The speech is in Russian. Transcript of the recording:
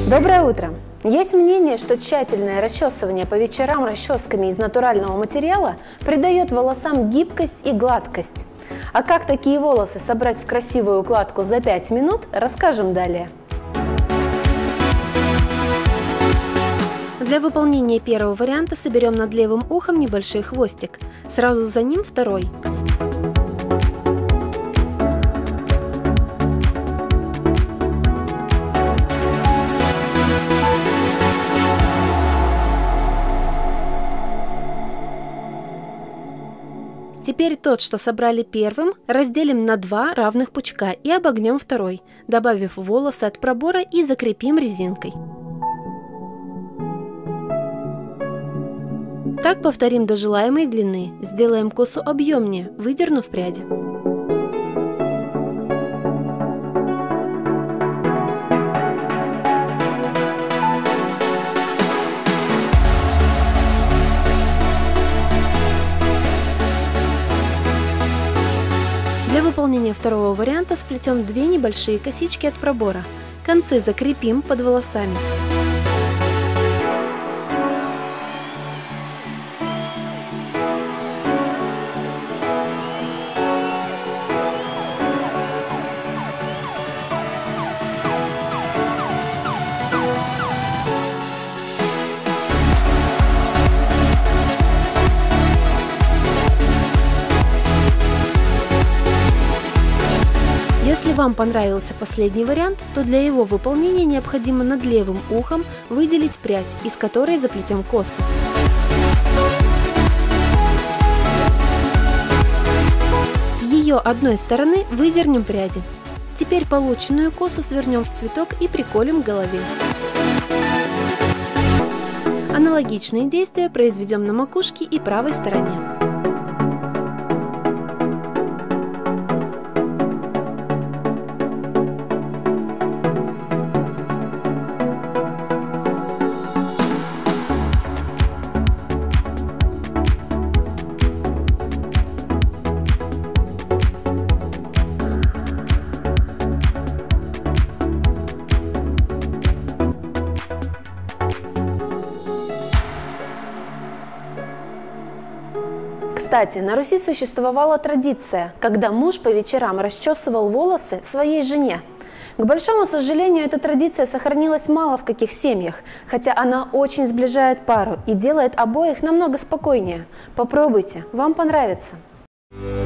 Доброе утро! Есть мнение, что тщательное расчесывание по вечерам расческами из натурального материала придает волосам гибкость и гладкость. А как такие волосы собрать в красивую укладку за 5 минут, расскажем далее. Для выполнения первого варианта соберем над левым ухом небольшой хвостик, сразу за ним второй. Теперь тот, что собрали первым, разделим на 2 равных пучка и обогнем второй, добавив волосы от пробора и закрепим резинкой. Так повторим до желаемой длины, сделаем косу объемнее, выдернув пряди. Для выполнения второго варианта сплетем 2 небольшие косички от пробора. Концы закрепим под волосами. Если вам понравился последний вариант, то для его выполнения необходимо над левым ухом выделить прядь, из которой заплетем косу. С ее одной стороны выдернем пряди. Теперь полученную косу свернем в цветок и приколем к голове. Аналогичные действия произведем на макушке и правой стороне. Кстати, на Руси существовала традиция, когда муж по вечерам расчесывал волосы своей жене. К большому сожалению, эта традиция сохранилась мало в каких семьях, хотя она очень сближает пару и делает обоих намного спокойнее. Попробуйте, вам понравится.